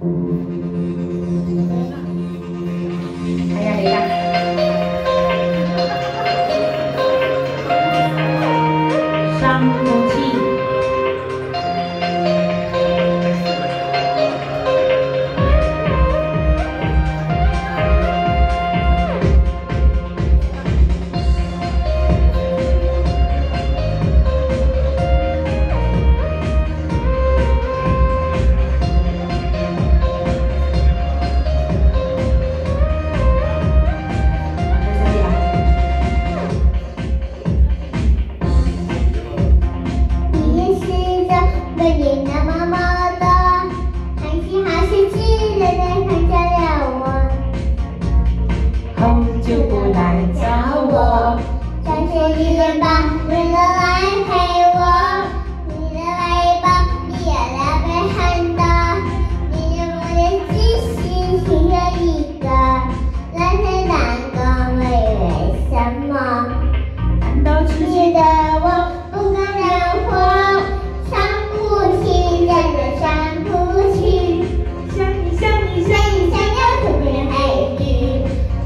係啊，你㗎。深呼氣。就不来找我，相信你的吧，为了来陪我，你的来吧，你也来被喊的，你的我的自信只有一个，蓝色蛋糕为什么？难道自己的我不敢让我上不去，真的上不去，想你想你想你想要特别黑雨。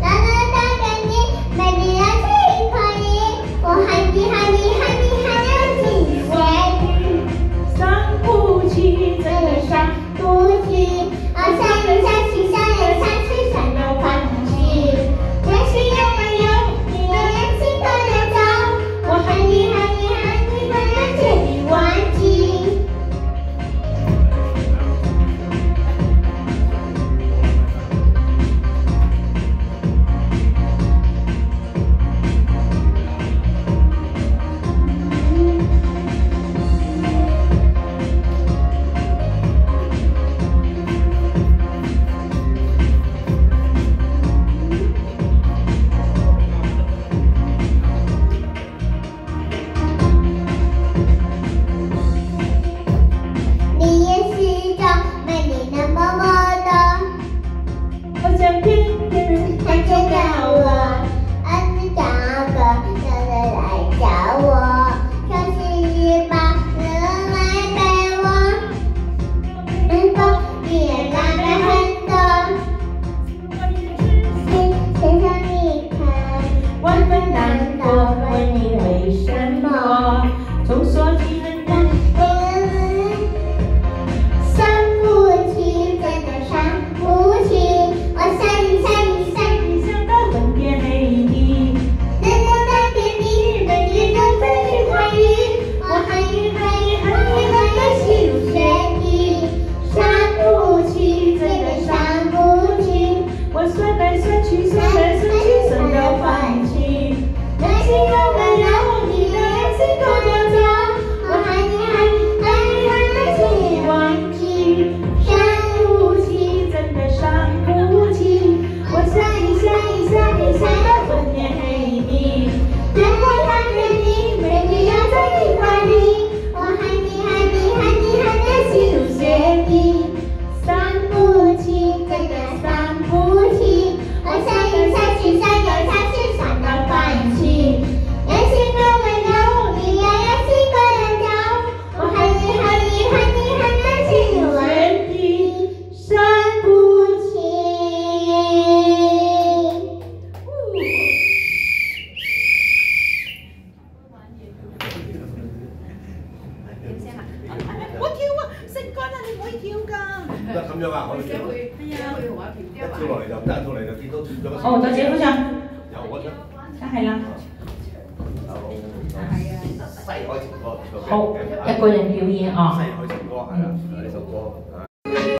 我喊你喊你喊你喊到进水，上不去，真的上不去，下游下去下游下去想要放弃，但是有没有你的眼睛跟着走？我喊你喊你喊你喊到这里忘记。再接翻上。有嗰張。梗係啦。西海情歌。好，一個人表演哦。西海情歌係啦，呢首歌。